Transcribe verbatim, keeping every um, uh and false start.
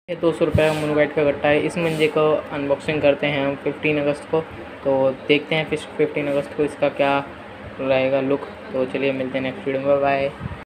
ये दो सौ रुपये का मोनोगाइट का गट्टा है। इस मंजे को अनबॉक्सिंग करते हैं हम फिफ्टीन अगस्त को, तो देखते हैं फिर फिफ्टीन अगस्त को इसका क्या रहेगा लुक। तो चलिए मिलते हैं नेक्स्ट वीडियो में, बाय बाय।